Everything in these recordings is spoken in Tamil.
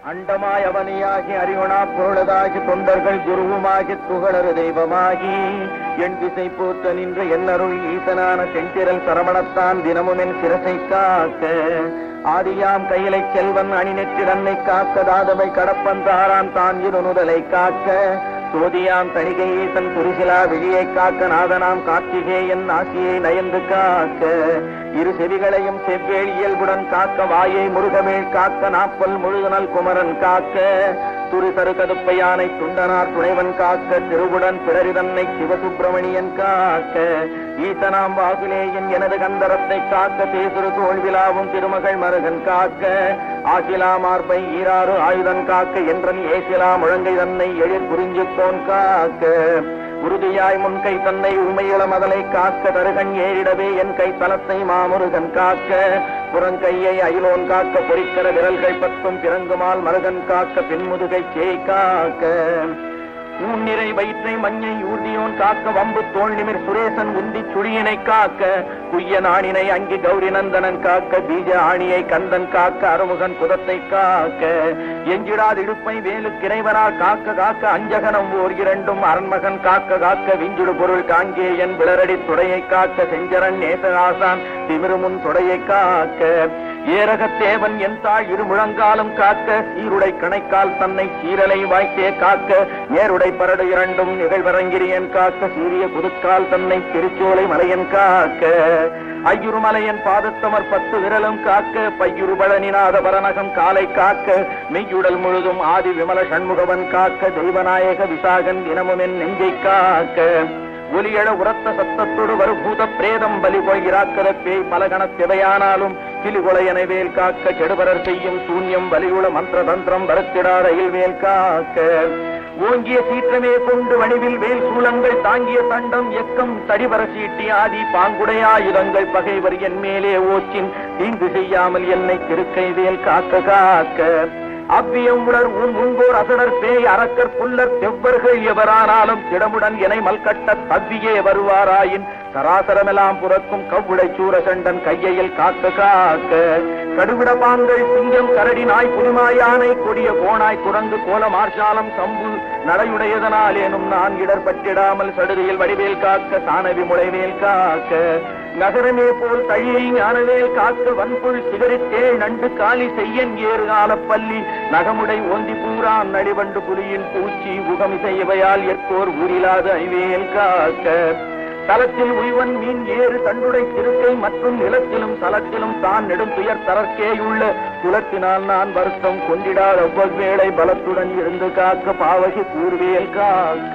அண்டமாய் அவனியாகி அறிவனா பொருளதாகி தொண்டர்கள் குருவுமாகி துகளறு தெய்வமாகி என் திசை போற்ற நின்ற என்னருள் ஈசனான செஞ்சிரல் சரவணத்தான் தினமும் என் சிரசை காக்க ஆதியாம் கையிலை செல்வன் அணிநெற்றிடன்னை காக்க தாதவை கடப்பந்தாரான் தான் இருநுதலை காக்க சோதியாம் தணிகை ஈசன் துரிசிலா விழியை காக்க நாதனாம் கார்த்திகேயன் ஆசியை நயந்து காக்க இரு செவிகளையும் செவ்வேள் இயல்புடன் காக்க வாயை முருகவேள் காக்க நாப்பல் முழுதுனல் குமரன் காக்க துரு தரு கதுப்பை யானை துண்டனார் துணைவன் காக்க திருவுடன் பிறரிதன்னை சிவசுப்பிரமணியன் காக்க ஈசனாம் வாகுலேயன் எனது கந்தரத்தை காக்க தேசுரு தோல்விழாவும் திருமகள் மருகன் காக்க ஆசிலா மார்பை ஈராறு ஆயுதன் காக்க என்றன் ஏசிலா முழங்கை தன்னை எழில் புரிஞ்சு போன் காக்க உறுதியாய் முன்கை தன்னை உமையிள மதலை காக்க தருகன் ஏறிடவே என் கை தலத்தை மாமுருகன் காக்க புறங்கையை அயிலோன் காக்க பொறிக்கிற விரல்கள் பத்தும் பிறங்குமால் மருகன் காக்க பின்முதுகை சேய் காக்க ஊன்னிறை வயிற்றை மஞ்சை ஊர்தியோன் காக்க வம்பு தோல் நிமிர் சுரேசன் உந்தி சுழியினை காக்க குய்ய நாணினை அங்கி கௌரி நந்தனன் காக்க பீஜ ஆணியை கந்தன் காக்க அருமுகன் புதத்தை காக்க எஞ்சிடாது இடுப்பை வேலு கிரைவரால் காக்க காக்க அஞ்சகனம் ஓர் இரண்டும் அரண்மகன் காக்க காக்க விஞ்சுடு பொருள் காங்கேயன் விளரடி துடையை காக்க செஞ்சரன் நேசகாசான் திமிருமுன் துடையை காக்க ஏரகத்தேவன் என் தாழ் இரு முழங்காலும் காக்க சீருடை கணைக்கால் தன்னை சீரலை வாய்த்தே காக்க ஏருடை பரடு இரண்டும் நிகழ்வரங்கிரியன் காக்க சீரிய புதுக்கால் தன்னை திருச்சோலை மலையன் காக்க ஐயுருமலையன் பாதத்தமர் 10 விரலும் காக்க பையுருபழனிநாத பரநகம் காலை காக்க மெய்யுடல் முழுதும் ஆதி விமல சண்முகவன் காக்க தெய்வநாயக விசாகன் தினமும் என் நெஞ்சை காக்க ஒலியழ உரத்த சத்தத்தோடு வருபூத பிரேதம் பலி போய்கிறாக்கிற பேய் பலகண சிவையானாலும் கிளிகுலையனை வேல் காக்க கெடுபரர் செய்யும் சூன்யம் வலியுள மந்திர தந்திரம் வருத்திடாத இல்வேல் காக்க ஓங்கிய சீற்றமே கொண்டு வடிவில் வேல் சூலங்கள் தாங்கிய தண்டம் எக்கம் தடிவர சீட்டி ஆதி பாங்குடையாயுதங்கள் பகைவர் என் மேலே ஓச்சின் தீங்கு செய்யாமல் என்னை திருக்கை வேல் காக்க காக்க அவ்வியம் உணர் உன்போர் அசடர் பேய் அரக்கர் புல்லர் செவ்வர்கள் எவரானாலும் திடமுடன் எனை மல்கட்ட தவ்வியே வருவாராயின் சராசரமெல்லாம் புறக்கும் கவ்வுடை சூரசண்டன் கையையில் காக்க காக்க கடுவிட பாங்கள் சிங்கம் கரடி நாய் புலிமாயானை கொடிய கோணாய் குரங்கு கோல மார்ஷாலம் சம்பு நடையுடையதனால் ஏனும் நான் இடர்பட்டிடாமல் சடுதியில் வடிவேல் காக்க சாணவி முளைவேல் காக்க நகரமே போல் தழியை ஞானவேல் காக்க வன்புள் சிகரித்தேள் நண்டு காலி செய்யன் ஏறு ஆலப்பள்ளி நகமுடை ஓந்தி பூரான் நடிவண்டு புலியின் பூச்சி உகமிசை இவையால் எற்கோர் ஊரிலாத ஐவேல் காக்க தலத்தில் உய்வன் மீன் ஏறு தண்டுடை திருக்கை மற்றும் நிலத்திலும் தலத்திலும் தான் நெடும் துயர் தரற்கேயுள்ள குலத்தினால் நான் வருத்தம் கொண்டிடாத ஒவ்வொருவேளை பலத்துடன் இருந்து காக்க பாவகி கூர்வேல் காக்க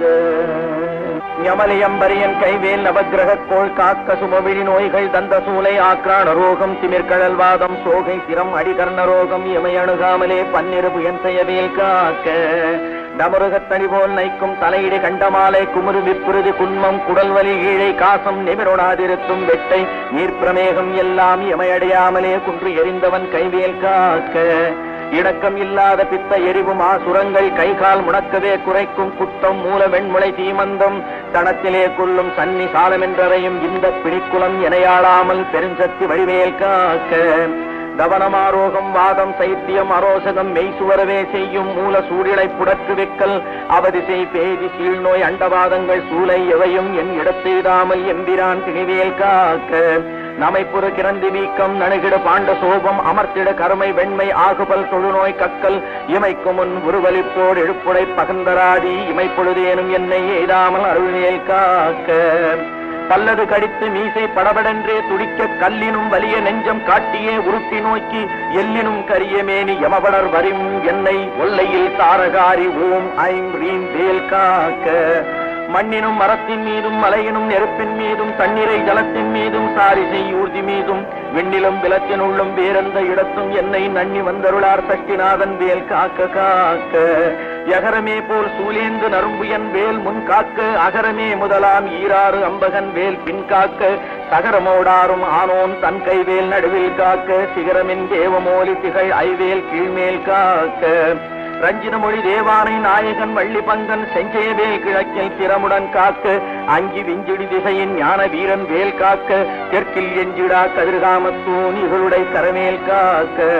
யமலியம்பரியன் கைவேல் நவகிரகக்கோள் காக்க சுமவிழி நோய்கள் தந்த சூலை ஆக்ரான ரோகம் திமிர்கழல்வாதம் சோகை சிரம் அடிகர்ண ரோகம் எமையணுகாமலே பன்னிரு புயன் செய்யவேல் காக்க டமருகத்தடி போல் நைக்கும் தலையிடை கண்டமாலை குமுறு விப்புறுதி குன்மம் குடல்வலி ஈழை காசம் நிமிரோடாதிருத்தும் வெட்டை நீர்ப்பிரமேகம் எல்லாம் எமையடையாமலே குன்று எரிந்தவன் கைவேல் காக்க இணக்கம் இல்லாத பித்த எரிவும் ஆசுரங்கள் கைகால் முடக்கவே குறைக்கும் குத்தம் மூல வெண்முளை தீமந்தம் தனத்திலே கொள்ளும் சன்னி சாலமென்றறையும் இந்த பிணிக்குலம் எனையாளாமல் பெருஞ்சக்தி வடிவேல் காக்க தவனமாரோகம் வாதம் சைத்தியம் அரோசகம் மெய்சுவரவே செய்யும் மூல சூழிலை புடற்று வெக்கல் அவதிசை பேதி சீழ்நோய் அண்டவாதங்கள் சூளை எவையும் என் இடத்தெய்தாமல் எம்பிரான் திணிவேல் காக்க நமைப்புற கிரந்தி வீக்கம் நணுகிட பாண்ட சோபம் அமர்த்திட கருமை வெண்மை ஆகுபல் தொழுநோய் கக்கல் இமைக்கு முன் உருவலிப்போடு எழுப்புடை பகந்தராதி இமைப்பொழுதேனும் என்னை எய்தாமல் அருள்வேல் காக்க பல்லது கடித்து மீசை படபடென்றே துடிக்க கல்லினும் வலிய நெஞ்சம் காட்டியே உருட்டி நோக்கி எல்லினும் கரிய மேனி யமபடர் வரிம் என்னை ஒல்லையில் தாரகாரி ஓம் ஐம் ரீம் வேல் காக்க மண்ணினும் மரத்தின் மீதும் மலையினும் நெருப்பின் மீதும் தண்ணீரை ஜலத்தின் மீதும் சாரிசை ஊர்தி மீதும் விண்ணிலும் விளத்தினுள்ளும் வேறெந்த இடத்தும் என்னை நன்னி வந்தருளார் சக்திநாதன் வேல் காக்க காக்க யகரமே போல் சூலேந்து நரும்புயன் வேல் முன் காக்க அகரமே முதலாம் ஈராறு அம்பகன் வேல் பின் காக்க சகரமோடாரும் ஆனோன் தன் கைவேல் நடுவில் காக்க சிகரமின் தேவமோலி திகழ் ஐவேல் கீழ்மேல் காக்க ரஞ்சின மொழி தேவானை நாயகன் வள்ளி பங்கன் செஞ்சேவேல் கிழக்கில் திறமுடன் காக்க அங்கி விஞ்சிடி திசையின் ஞான வீரன் வேல் காக்க தெற்கில் எஞ்சிடா கதிர்காமத்தூன் இகளுடை கரமேல் காக்க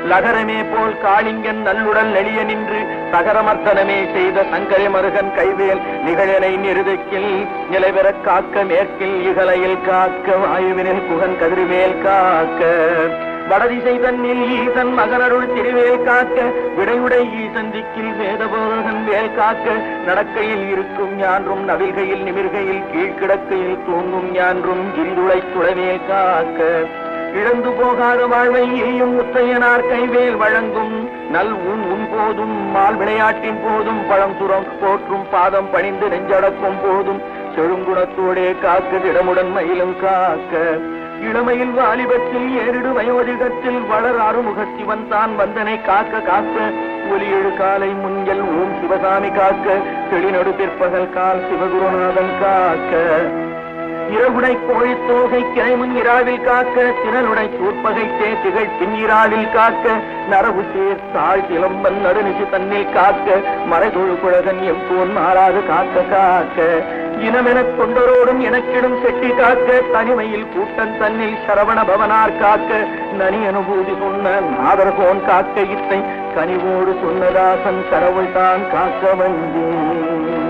லகரமே போல் காளிங்கன் நல்லுடல் நெளிய நின்று சகரமர்த்தனமே செய்த சங்கரை மருகன் கைவேல் நிகழனை நிறுதிக்கில் நிலைபெற காக்க மேற்கில் இகலையில் காக்க வாயுவினில் குகன் கதிர்வேல் காக்க வடதிசை தன்னில் ஈசன் மகனருள் திருவேல் காக்க விடையுடை ஈசன் திக்கில் வேதபோதகன் வேல் காக்க நடக்கையில் இருக்கும் ஞான்றும் நவில்கையில் நிமிர்கையில் கீழ்கிடக்கையில் தூங்கும் ஞான்றும் கிரிதுளை துளவேல் காக்க இழந்து போகாத வாழ்வை ஈயும் முத்தையனார் கைவேல் வழங்கும் நல் உன் போதும் மால் விளையாட்டின் போதும் பழம்புறம் போற்றும் பாதம் பணிந்து நெஞ்சடக்கும் போதும் செழுங்குணத்தோடே காக்க திடமுடன் மயிலும் காக்க இளமையில் வாலிபத்தில் ஏறிடு வயோதிகத்தில் வளர் அறுமுகத்திவன் தான் வந்தனை காக்க காக்க ஒலியெழு காலை முன்கள் ஓம் சிவசாமி காக்க தெளிநடு பிற்பகல் கால் சிவகுருநாதன் காக்க இரவுடை கோழி தோகை கிளைமுன் இராவில் காக்க திரளுடை சூர்பகை திகழ் பின்னிராவில் காக்க நரவு சேர் தாழ் சிலம்பன் நடுநிசி தன்னில் காக்க மறைதொழு குழகன் எம்போன் மாறாது காக்க காக்க இனமெனக் கொண்டரோடும் எனக்கிடும் செட்டி காக்க தனிமையில் கூட்டன் தன்னில் சரவண பவனார் காக்க நனி அனுபூதி சொன்ன நாதர்கோன் காக்க இத்தை கனிவோடு சொன்னதாசன் கடவுள் தான் காக்க வந்தேன்.